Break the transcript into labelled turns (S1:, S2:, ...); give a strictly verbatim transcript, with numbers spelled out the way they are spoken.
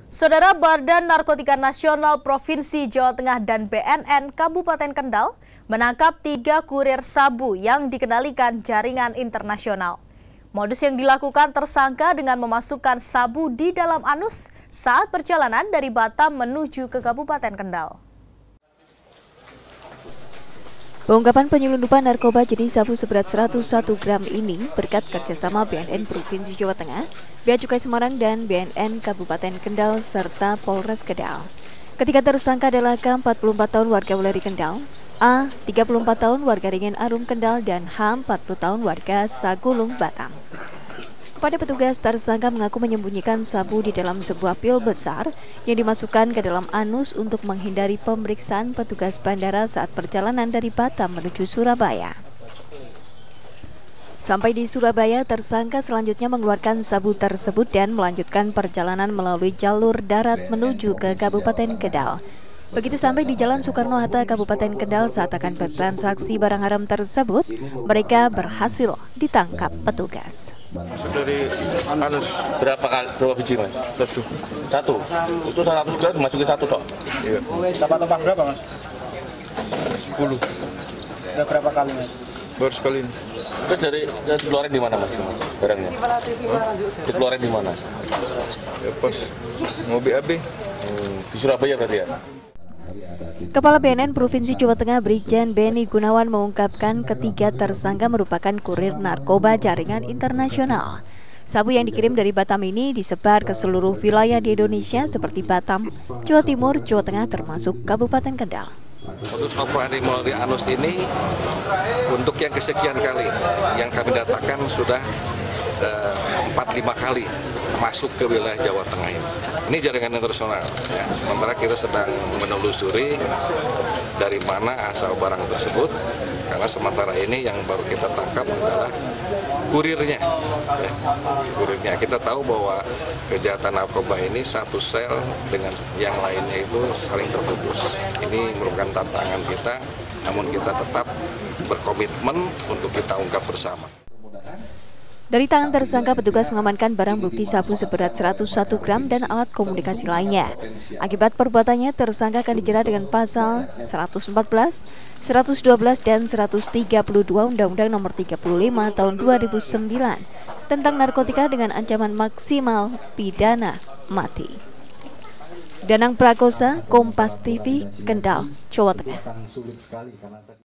S1: Saudara, Badan Narkotika Nasional Provinsi Jawa Tengah dan B N N Kabupaten Kendal menangkap tiga kurir sabu yang dikendalikan jaringan internasional. Modus yang dilakukan tersangka dengan memasukkan sabu di dalam anus saat perjalanan dari Batam menuju ke Kabupaten Kendal.
S2: Pengungkapan penyelundupan narkoba jenis sabu seberat seratus satu gram ini berkat kerjasama B N N Provinsi Jawa Tengah, Bea Cukai Semarang dan B N N Kabupaten Kendal serta Polres Kendal. Ketiga tersangka adalah K empat puluh empat tahun warga Wuleri Kendal, A tiga puluh empat tahun warga Ringen Arum Kendal, dan H empat puluh tahun warga Sagulung Batam. Kepada petugas, tersangka mengaku menyembunyikan sabu di dalam sebuah pil besar yang dimasukkan ke dalam anus untuk menghindari pemeriksaan petugas bandara saat perjalanan dari Batam menuju Surabaya. Sampai di Surabaya, tersangka selanjutnya mengeluarkan sabu tersebut dan melanjutkan perjalanan melalui jalur darat menuju ke Kabupaten Kendal. Begitu sampai di Jalan Soekarno-Hatta, Kabupaten Kendal, saat akan bertransaksi barang haram tersebut, mereka berhasil ditangkap petugas.
S3: Masuk dari anus.
S4: Berapa kali, berapa biji mas?
S3: Satu.
S4: Satu? Itu seratus gram masukin satu dok?
S3: Iya.
S5: Dapat tombak berapa mas?
S3: Sepuluh.
S5: Udah berapa kali mas?
S3: Baru sekali ini.
S4: Terus dari, dari dikeluarin di mana mas barangnya? Dikeluarin di mana?
S3: Ya pas mau B A B.
S4: Hmm, di Surabaya berarti ya?
S2: Kepala B N N Provinsi Jawa Tengah Brigjen Beni Gunawan mengungkapkan ketiga tersangka merupakan kurir narkoba jaringan internasional. Sabu yang dikirim dari Batam ini disebar ke seluruh wilayah di Indonesia seperti Batam, Jawa Timur, Jawa Tengah termasuk Kabupaten Kendal.
S6: Modus operandi melalui anus ini untuk yang kesekian kali yang kami datakan sudah empat lima kali masuk ke wilayah Jawa Tengah ini. Ini jaringan internasional. Ya, sementara kita sedang menelusuri dari mana asal barang tersebut, karena sementara ini yang baru kita tangkap adalah kurirnya. Ya, kurirnya. Kita tahu bahwa kejahatan narkoba ini satu sel dengan yang lainnya itu saling terputus. Ini merupakan tantangan kita, namun kita tetap berkomitmen untuk kita ungkap bersama.
S2: Dari tangan tersangka, petugas mengamankan barang bukti sabu seberat seratus satu gram dan alat komunikasi lainnya. Akibat perbuatannya, tersangka akan dijerat dengan pasal seratus empat belas, seratus dua belas, dan seratus tiga puluh dua Undang-Undang Nomor tiga puluh lima Tahun dua ribu sembilan tentang narkotika dengan ancaman maksimal pidana mati. Danang Prakosa, Kompas T V, Kendal, Jawa Tengah.